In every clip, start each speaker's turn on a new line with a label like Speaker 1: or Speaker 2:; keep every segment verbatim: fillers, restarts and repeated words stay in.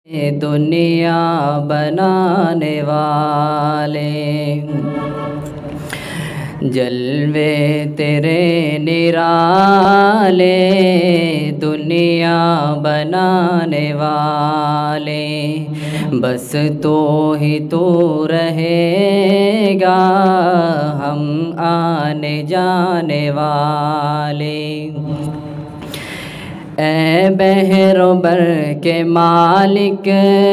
Speaker 1: دنیا بنانے والے، جلوے تیرے نرالے دنیا بنانے والے، بس تو ہی تو رہے گا ہم آنے جانے والے۔ اے بحر و بر کے مالک،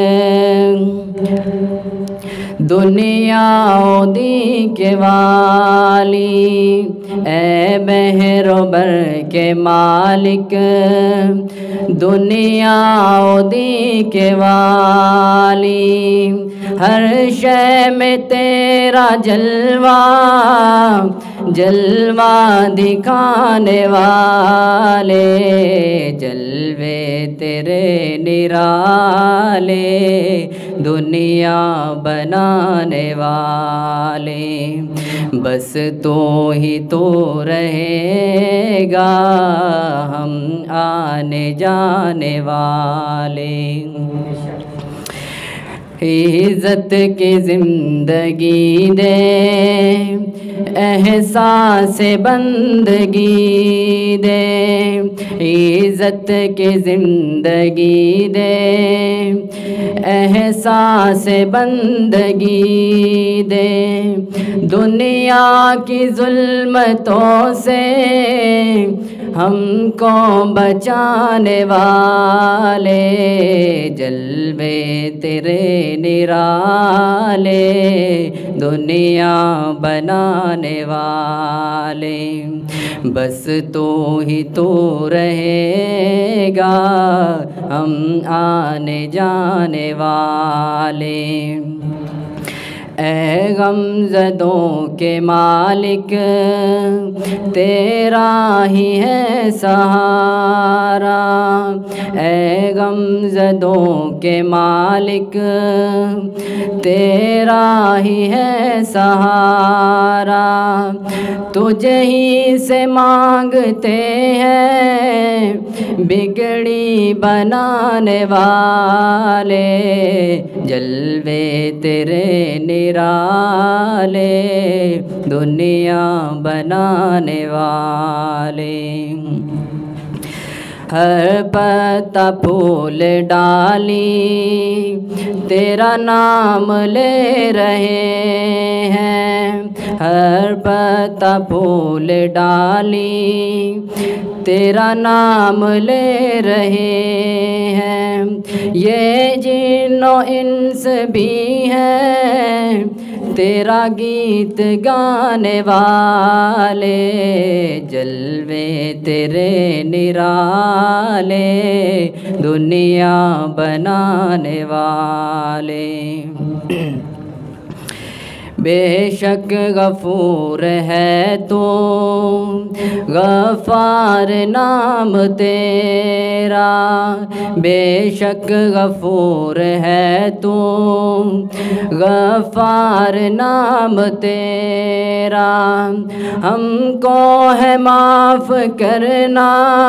Speaker 1: دنیا و دی کے والی، اے بحر و بر کے مالک، دنیا و دی کے والی، ہر شے میں تیرا جلوہ جلوہ دکھانے والے، جلوے تیرے نرالے دنیا بنانے والے، بس تو ہی تو رہے گا ہم آنے جانے والے۔ عزت کی زندگی دے، احساس بندگی دے، عزت کی زندگی دے، احساس بندگی دے، دنیا کی ظلمتوں سے ہم کو بچانے والے، جلوے تیرے نرالے دنیا بنانے والے، بس تو ہی تو رہے گا ہم آنے جانے والے۔ اے غمزدوں کے مالک، تیرا ہی ہے سہارا، اے غمزدوں کے مالک، تیرا ہی ہے سہارا، تجھے ہی سے مانگتے ہیں بگڑی بنانے والے، جلوے تیرے نرالے دنیا بنانے والے، ہر پتا پھول ڈالی تیرا نام لے رہے ہیں، ہر پتا پھول ڈالی تیرا نام لے رہے ہیں، یہ جن و انس بھی ہیں تیرا گیت گانے والے، جلوے تیرے نرالے دنیا بنانے والے، بے شک غفور ہے تو غفار نام تیرا، بے شک غفور ہے تو غفار نام تیرا، ہم کو ہے معاف کرنا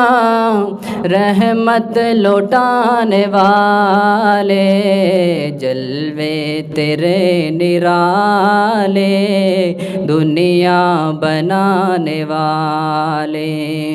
Speaker 1: رحمت لوٹانے والے، جلوے تیرے نرالے دنیا بنانے والے،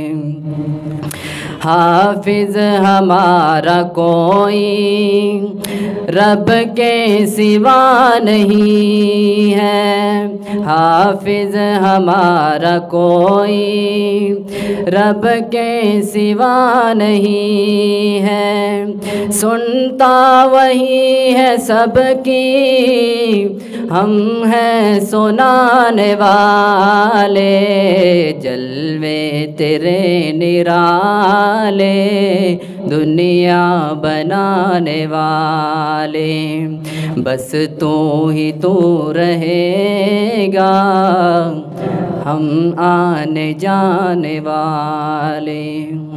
Speaker 1: حافظ ہمارا کوئی رب کے سوا نہیں ہے، حافظ ہمارا کوئی رب کے سوا نہیں ہے، سنتا وہی ہے سب کی ہم ہیں سنانے والے، جلوے تیرے نرالے دنیا بنانے والے، بس تو ہی تو رہے گا ہم آنے جانے والے۔